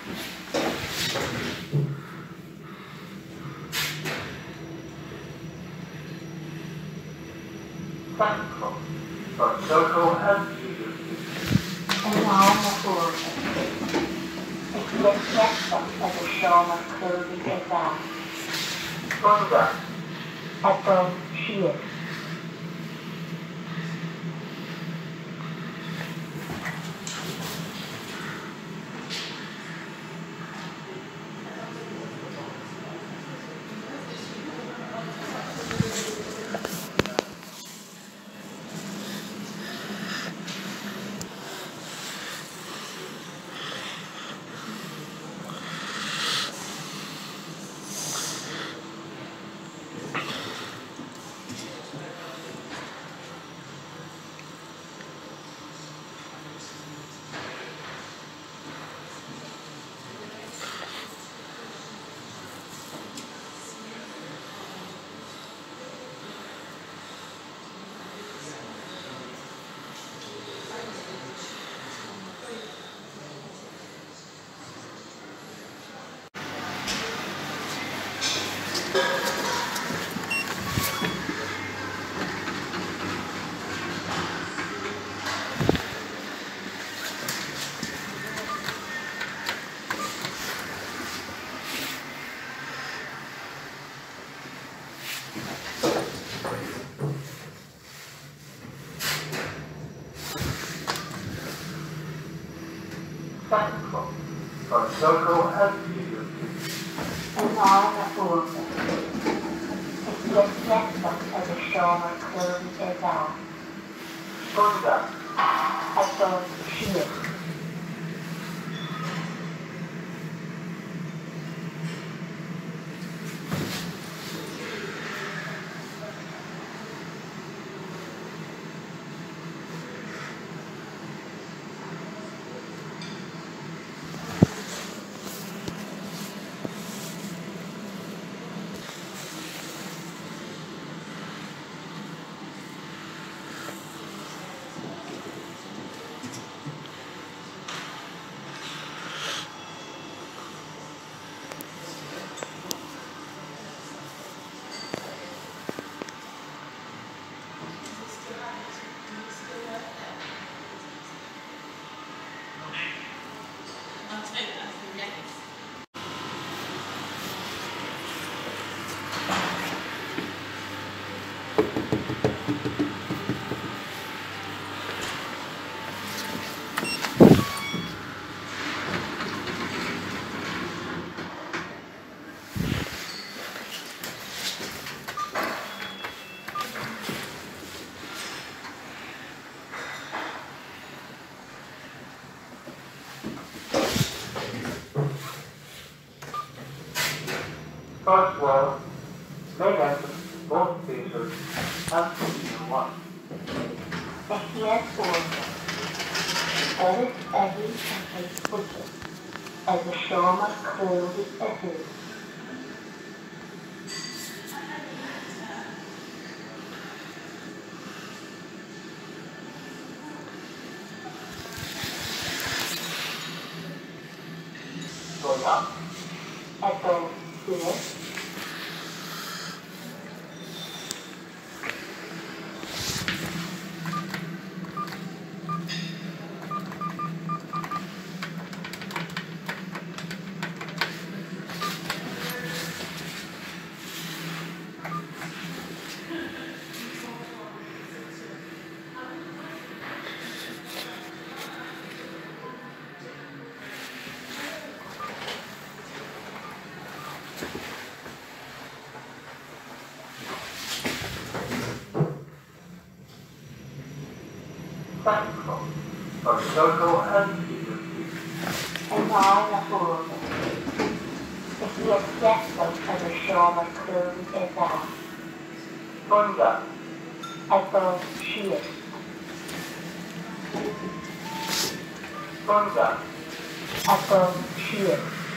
Thankful for social and security. Enorme orde. Ik leg hjärtat över Shaman Clothing Exam. Conduct. Apple Shears. Thankful for social and security. Enorme orde. Ik leg hjärtat över Shaman Clothing Exam. Conduct. Apple Shears. First wall, main entrance, both facers, and position 1. Ik leg orde. Earth every complete budget. Över Shaman Clothing Exam. Going up. Apple Shears. Thankful for social and security. Enorme orde. Ik leg hjärtat över Shaman Clothing Exam. Conduct. Apple Shears. Conduct. Apple Shears.